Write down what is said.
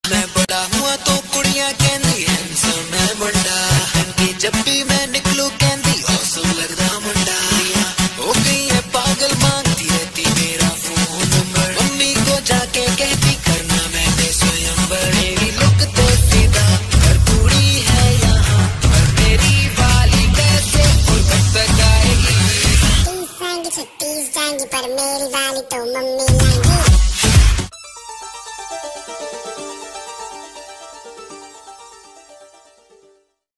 मैं बड़ा हुआ तो कुड़ियां कहंदी हैंडसम है मुंडा, कहंदी जब भी मैं निकलूं कहंदी औसम लगदा मुंडा। हो गई है पागल मांगती रहती मेरा फोन नंबर, मम्मी को जाके कहती करना मैंने स्वयंवर। मेरी लुक तो सीधा हर कुड़ी है यहाँ, पर मेरी वाली कैसे और कब तक आएगी। 30 जाएंगी 36 जाएंगी पर मेरी वाली तो मम्मी लाएंगी।